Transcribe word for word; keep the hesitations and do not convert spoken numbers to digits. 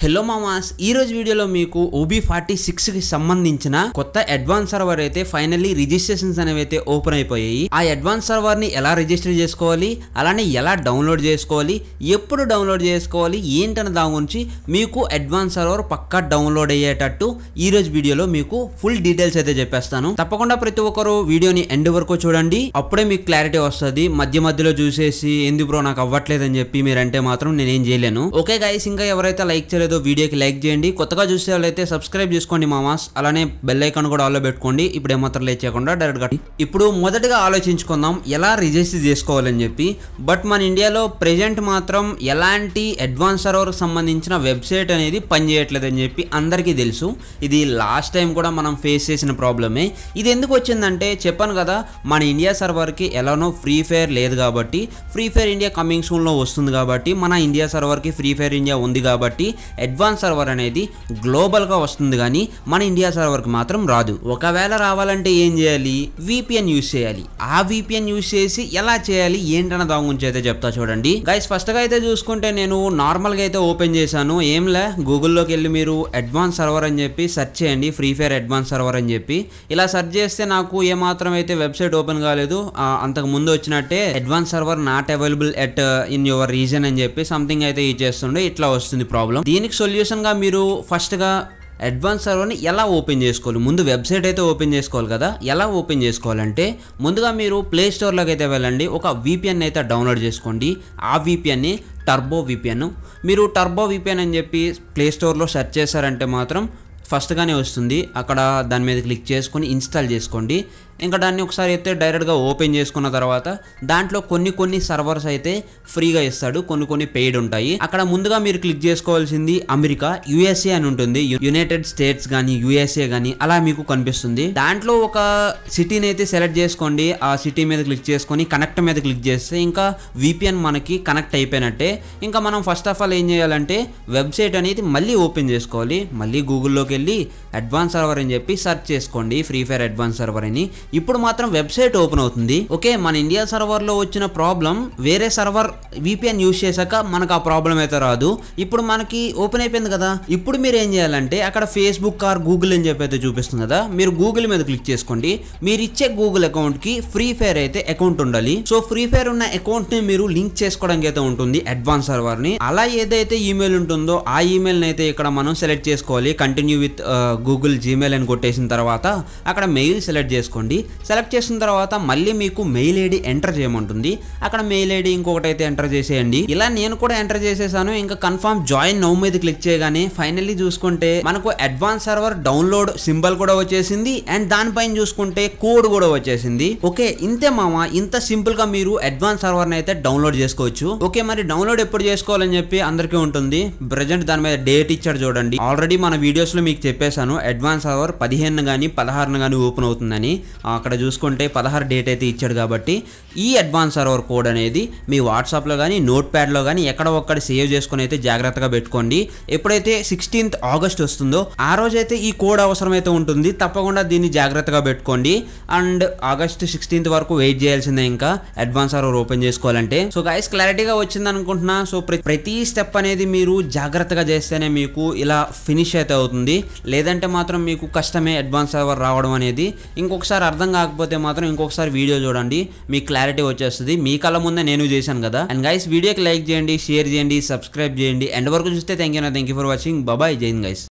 Hello మామాస్, ఈ రోజు వీడియోలో మీకు ఓబీ ఫార్టీ సిక్స్ కి సంబంధించిన కొత్త అడ్వాన్స్ సర్వర్ అయితే ఫైనల్లీ రిజిస్ట్రేషన్స్ అనేవి అయితే ఓపెన్ అయిపోయాయి. ఆ అడ్వాన్స్ సర్వర్ ని ఎలా రిజిస్టర్ చేసుకోవాలి, అలానే ఎలా డౌన్లోడ్ చేసుకోవాలి, ఎప్పుడు డౌన్లోడ్ చేసుకోవాలి ఏంటన్న దాని గురించి మీకు అడ్వాన్స్ సర్వర్ పక్కా డౌన్లోడ్ అయ్యేటట్టు ఈ రోజు వీడియోలో మీకు ఫుల్ డీటెయిల్స్ అయితే చెప్పేస్తాను. తప్పకుండా ప్రతి ఒక్కరు వీడియోని ఎండ్ వరకు చూడండి, అప్పుడే మీకు క్లారిటీ వస్తుంది. మధ్య మధ్యలో చూసేసి ఎందుకు బ్రో నాకు అవ్వట్లేదని చెప్పి మీరంటే మాత్రం నేనేం చేయలేను. ఓకే గైస్, ఇంకా ఎవరైతే లైక్ చేయలేదు వీడియోకి లైక్ చేయండి, కొత్తగా చూసే వాళ్ళైతే సబ్స్క్రైబ్ చేసుకోండి మామాస్, అలానే బెల్ ఐకాన్ కూడా ఆల్లో పెట్టుకోండి. ఇప్పుడు ఏమాత్రం లేట్ చేయకుండా డైరెక్ట్ గా ఇప్పుడు మొదటగా ఆలోచించుకుందాం ఎలా రిజిస్టర్ చేసుకోవాలని చెప్పి. బట్ మన ఇండియాలో ప్రెజెంట్ మాత్రం ఎలాంటి అడ్వాన్స్ సర్వర్ సంబంధించిన వెబ్సైట్ అనేది పనిచేయట్లేదని చెప్పి అందరికీ తెలుసు. ఇది లాస్ట్ టైం కూడా మనం ఫేస్ చేసిన ప్రాబ్లమే. ఇది ఎందుకు వచ్చిందంటే చెప్పాను కదా, మన ఇండియా సర్వర్కి ఎలానో ఫ్రీ ఫైర్ లేదు కాబట్టి, ఫ్రీ ఫైర్ ఇండియా కమింగ్ సూన్లో వస్తుంది కాబట్టి మన ఇండియా సర్వర్కి ఫ్రీ ఫైర్ ఇండియా ఉంది కాబట్టి అడ్వాన్స్ సర్వర్ అనేది గ్లోబల్గా వస్తుంది కానీ మన ఇండియా సర్వర్కి మాత్రం రాదు. ఒకవేళ రావాలంటే ఏం చేయాలి, విపిఎన్ యూజ్ చేయాలి. ఆ విపిఎన్ యూజ్ చేసి ఎలా చేయాలి ఏంటన్న దాని గురించి అయితే చెప్తా చూడండి గైస్. ఫస్ట్గా అయితే చూసుకుంటే నేను నార్మల్గా అయితే ఓపెన్ చేశాను. ఏంలే, గూగుల్లోకి వెళ్ళి మీరు అడ్వాన్స్ సర్వర్ అని చెప్పి సెర్చ్ చేయండి, ఫ్రీ ఫైర్ అడ్వాన్స్ సర్వర్ అని చెప్పి. ఇలా సెర్చ్ చేస్తే నాకు ఏమాత్రం అయితే వెబ్సైట్ ఓపెన్ కాలేదు. అంతకు ముందు వచ్చినట్టే advance server not available at in your region అని చెప్పి సంథింగ్ అయితే ఇచ్చేస్తుండే. ఇట్లా వస్తుంది ప్రాబ్లం. దీనికి సొల్యూషన్గా మీరు ఫస్ట్గా అడ్వాన్స్ సర్వర్ని ఎలా ఓపెన్ చేసుకోవాలి, ముందు వెబ్సైట్ అయితే ఓపెన్ చేసుకోవాలి కదా. ఎలా ఓపెన్ చేసుకోవాలంటే ముందుగా మీరు ప్లే స్టోర్లోకి అయితే వెళ్ళండి, ఒక విపిఎన్ అయితే డౌన్లోడ్ చేసుకోండి. ఆ విపిఎన్ని టర్బో విపిఎన్. మీరు టర్బో విపిఎన్ అని చెప్పి ప్లే స్టోర్లో సెర్చ్ చేశారంటే మాత్రం ఫస్ట్గానే వస్తుంది. అక్కడ దాని మీద క్లిక్ చేసుకొని ఇన్స్టాల్ చేసుకోండి. ఇంకా దాన్ని ఒకసారి అయితే డైరెక్ట్గా ఓపెన్ చేసుకున్న తర్వాత దాంట్లో కొన్ని కొన్ని సర్వర్స్ అయితే ఫ్రీగా ఇస్తాడు, కొన్ని కొన్ని పెయిడ్ ఉంటాయి. అక్కడ ముందుగా మీరు క్లిక్ చేసుకోవాల్సింది అమెరికా, యుఎస్ఏ అని ఉంటుంది. యునైటెడ్ స్టేట్స్ కానీ యుఎస్ఏ కానీ అలా మీకు కనిపిస్తుంది. దాంట్లో ఒక సిటీని అయితే సెలెక్ట్ చేసుకోండి. ఆ సిటీ మీద క్లిక్ చేసుకొని కనెక్ట్ మీద క్లిక్ చేస్తే ఇంకా విపిఎన్ మనకి కనెక్ట్ అయిపోయినట్టే. ఇంకా మనం ఫస్ట్ ఆఫ్ ఆల్ ఏం చేయాలంటే వెబ్సైట్ అనేది మళ్ళీ ఓపెన్ చేసుకోవాలి. మళ్ళీ గూగుల్లోకి వెళ్ళి అడ్వాన్స్ సర్వర్ అని చెప్పి సెర్చ్ చేసుకోండి, ఫ్రీ ఫైర్ అడ్వాన్స్ సర్వర్ అని. ఇప్పుడు మాత్రం వెబ్సైట్ ఓపెన్ అవుతుంది. ఓకే, మన ఇండియా సర్వర్లో వచ్చిన ప్రాబ్లం వేరే సర్వర్ విపిఎన్ యూజ్ చేశాక మనకు ఆ ప్రాబ్లం అయితే రాదు. ఇప్పుడు మనకి ఓపెన్ అయిపోయింది కదా. ఇప్పుడు మీరు ఏం చేయాలంటే అక్కడ ఫేస్బుక్ ఆర్ గూగుల్ అని చెప్పి అయితే చూపిస్తుంది కదా, మీరు గూగుల్ మీద క్లిక్ చేసుకోండి. మీరు ఇచ్చే గూగుల్ అకౌంట్కి ఫ్రీ ఫైర్ అయితే అకౌంట్ ఉండాలి. సో ఫ్రీ ఫైర్ ఉన్న అకౌంట్ని మీరు లింక్ చేసుకోవడానికి అయితే ఉంటుంది అడ్వాన్స్ సర్వర్ని. అలా ఏదైతే ఈమెయిల్ ఉంటుందో ఆ ఈమెయిల్ని అయితే ఇక్కడ మనం సెలెక్ట్ చేసుకోవాలి. కంటిన్యూ విత్ గూగుల్ జీమెయిల్ అని కొట్టేసిన తర్వాత అక్కడ మెయిల్ సెలెక్ట్ చేసుకోండి. సెలెక్ట్ చేసిన తర్వాత మళ్ళీ మీకు మెయిల్ ఐడి ఎంటర్ చేయమంటుంది. అక్కడ మెయిల్ ఐడి ఇంకొకటి అయితే ఎంటర్ చేసేయండి. ఇలా నేను కూడా ఎంటర్ చేసేసాను. ఇంకా కన్ఫర్మ్ జాయిన్ నౌ మీద క్లిక్ చేయగానే ఫైనల్లీ చూసుకుంటే మనకు అడ్వాన్స్ సర్వర్ డౌన్లోడ్ సింబల్ కూడా వచ్చేసింది అండ్ దానిపైన చూసుకుంటే కోడ్ కూడా వచ్చేసింది. ఓకే, ఇంతే మామ, ఇంత సింపుల్ గా మీరు అడ్వాన్స్ సర్వర్ అయితే డౌన్లోడ్ చేసుకోవచ్చు. ఓకే, మరి డౌన్లోడ్ ఎప్పుడు చేసుకోవాలని చెప్పి అందరికీ ఉంటుంది. ప్రెజెంట్ దాని మీద డేట్ ఇచ్చాడు చూడండి. ఆల్రెడీ మన వీడియోస్ లో మీకు చెప్పేశాను అడ్వాన్స్ సర్వర్ పదిహేను గానీ పదహారున గానీ ఓపెన్ అవుతుందని. అక్కడ చూసుకుంటే పదహారు డేట్ అయితే ఇచ్చాడు కాబట్టి ఈ అడ్వాన్స్ సర్వర్ కోడ్ అనేది మీ వాట్సాప్లో కానీ నోట్ ప్యాడ్లో కానీ ఎక్కడ ఒక్కడ సేవ్ చేసుకుని అయితే జాగ్రత్తగా పెట్టుకోండి. ఎప్పుడైతే సిక్స్టీన్త్ ఆగస్ట్ వస్తుందో ఆ రోజైతే ఈ కోడ్ అవసరమైతే ఉంటుంది. తప్పకుండా దీన్ని జాగ్రత్తగా పెట్టుకోండి. అండ్ ఆగస్ట్ సిక్స్టీన్త్ వరకు వెయిట్ చేయాల్సిందే ఇంకా అడ్వాన్స్ సర్వర్ ఓపెన్ చేసుకోవాలంటే. సో గైస్, క్లారిటీగా వచ్చింది అనుకుంటున్నా. సో ప్రతి స్టెప్ అనేది మీరు జాగ్రత్తగా చేస్తేనే మీకు ఇలా ఫినిష్ అయితే అవుతుంది. లేదంటే మాత్రం మీకు కష్టమే అడ్వాన్స్ సర్వర్ రావడం అనేది. ఇంకొకసారి అర్థం కాకపోతే మాత్రం ఇంకొకసారి వీడియో చూడండి, మీకు క్లారిటీ వచ్చేస్తుంది. మీ కళ్ళ ముందే నేను చేశాను కదా. అండ్ గైస్, వీడియోకి లైక్ చేయండి, షేర్ చేయండి, సబ్స్క్రైబ్ చేయండి. ఎండ్ వరకు చూస్తే thank you thank you for watching. బాబాయ్, జై హింద్ గైస్.